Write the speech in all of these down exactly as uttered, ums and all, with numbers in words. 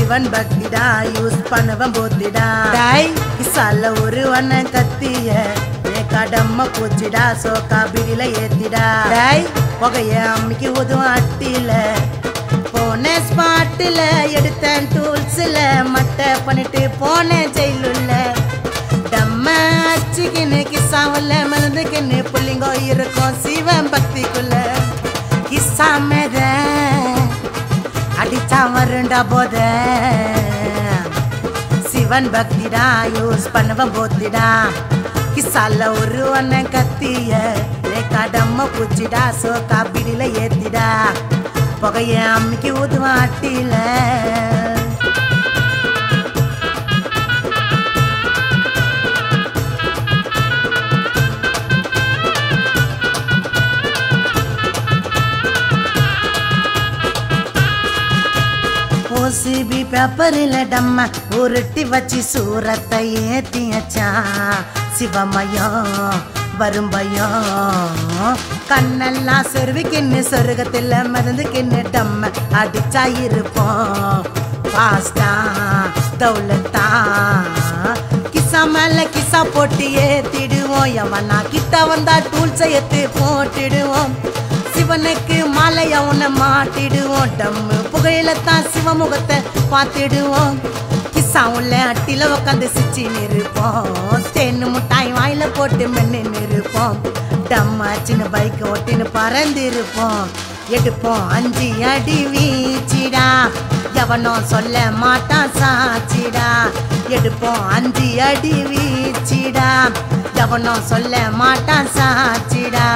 Sivan பக்திடா use பண்ணவன் போத்திடா டாய் கிசால ஒரு வண்ண கத்திய கடம்ம பூச்சிடா சோக்கா பிடில ஏத்திடா டாய் புகைய அம்மிக்கு உதவும் அட்டில போன ஸ்பாட்டில் எடுத்தேன் டூல்ஸில் மட்டை பண்ணிட்டு போனேன் ஜெயிலுள்ள டம்ம அச்சுக்கின்னு கிசாவில் மலர்ந்துக்கின்னு புள்ளிங்கோ இருக்கும் சிவன் பக்திக்குள்ள கிசா மேத அடிச்சா வருண்டா போத சிவன் பக்திடா யூஸ் பண்ணுவன் போத்திடா கிசால ஒரு ஒன்ன கத்திய கடம்ம பூச்சிடா சோக்கா பிடில ஏத்திடா புகைய அம்மிக்கு ஊதுவான் அட்டில ஓசிபி பேப்பரில் டம்ம உருட்டி வச்சு சூரத்தை ஏத்தியச்சா சிவமயம் வரும்பயம் கண்ணெல்லாம் சொருவிக்கின்னு சொருகத்தில் மருந்துக்கின்னு டம்ம அடிச்சா இருப்போம் பாஸ்டா தௌலத்தா கிசா மேல கிசா போட்டு ஏத்திடுவோம் எவனா கிட்ட வந்தா டூல்ஸை ஏத்து போட்டுடுவோம் சிவனுக்கு மாலைய உன்னை மாட்டிடுவோம் டம்மு புகையில தான் சிவமுகத்தை பார்த்திடுவோம் கிசா உள்ள அட்டில உக்காந்து சிச்சி நிற்போம் தேன்னு முட்டாய் வாயில போட்டு மென்னு நிற்போம் டம்மா சின்ன பைக் ஓட்டின்னு பறந்திருப்போம் எடுப்போம் அஞ்சு அடி வீச்சிடா எவனோ சொல்ல மாட்டான் சாச்சிடா எடுப்போம் அஞ்சு அடி வீச்சிடா எவனோ சொல்ல மாட்டான் சாச்சிடா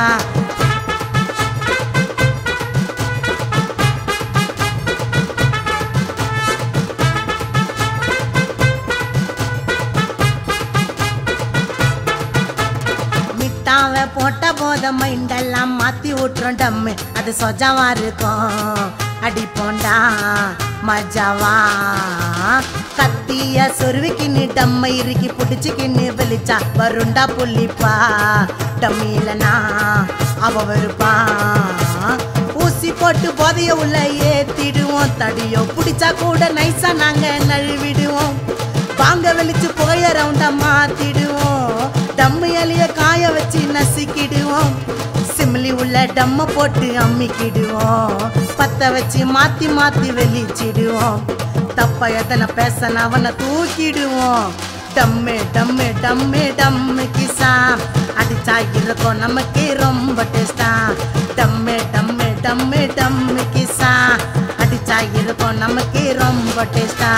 போட்ட போத மைண்டெல்லாம் மாத்தி விட்டுறோம் டம்மு அது சொஜாவா இருக்கும் அடிப்போண்டா மஜாவா கத்திய சொருவிக்கின்னு டம்ம இறுக்கி பிடிச்சிக்கின்னு வெளிச்சா வருண்டா புள்ளிப்பா டம்மிலனா அவ வருப்பா ஊசி போட்டு போதைய உள்ள ஏத்திடுவோம் தடியோ பிடிச்சா கூட நைஸா நாங்க நழுவிடுவோம் வாங்க வெளிச்சு புகைய ரவுண்டா மாத்திடுவோம் டம்மு எலிய காய வச்சு நசுக்கிடுவோம் சிம்லி உள்ள டம்ம போட்டு அம்மிக்கிடுவோம் பத்த வச்சு மாத்தி மாத்தி வெளிச்சிடுவோம் தப்ப எத்தனை பேசன அவனை தூக்கிடுவோம் டம்மு டம்மு டம்மு டம்மு கிசா அடிச்சா இருக்கும் நமக்கு ரொம்ப டேஸ்டா டம்மு டம்மு டம்மு டம்மு கிசா அடிச்சா இருக்கும் நமக்கு ரொம்ப டேஸ்டா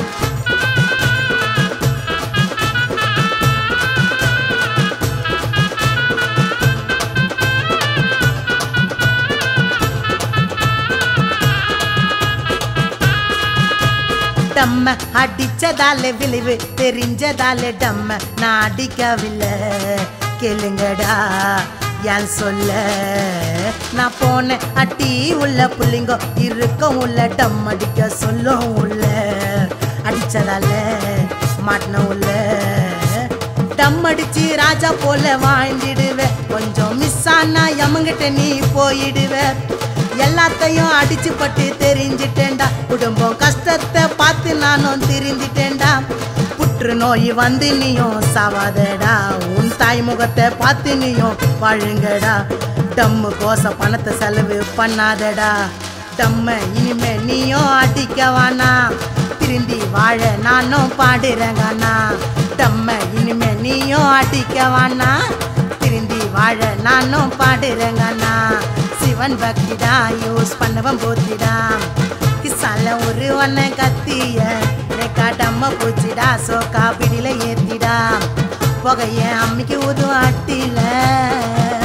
டம்ம அடிச்சதால விளைவு தெரிஞ்சதால டம்ம நான் அடிக்கவில்லை கேளுங்கடா யான் சொல்ல நான் போன அட்டி உள்ள புள்ளிங்கோ இருக்கும் உள்ள டம் அடிக்க சொல்லும் உள்ள அடிச்சதால மாட்டின உள்ள டம் அடிச்சு ராஜா போல வாழ்ந்துடுவேன் கொஞ்சம் மிஸ் ஆனா எமங்கிட்ட நீ போயிடுவ எல்லாத்தையும் அடிச்சு பட்டு தெரிஞ்சிட்டேன்டா குடும்பம் கஷ்டத்தை பார்த்து நானும் தெரிஞ்சிட்டேன்டா புற்று நோய் வந்து நீயும் சாவாதடா உன் தாய் முகத்தை பார்த்து நீயும் வாழுங்கடா டம்மு கோச பணத்தை செலவு பண்ணாதடா டம்ம இனிமே நீயும் அடிக்கவானா திருந்தி வாழ நானும் பாடுறேங்கண்ணா டம்ம இனிமே நீயும் அடிக்கவானா திருந்தி வாழ நானும் பாடுறேங்கண்ணா சிவன் பக்திடா யூஸ் பண்ணவன் போத்திடா கிசால ஒரு ஒன்ன கத்திய கடம்ம பூச்சிடா சோக்கா பிடில ஏத்திடா புகைய அம்மிக்கு உதவும் அட்டில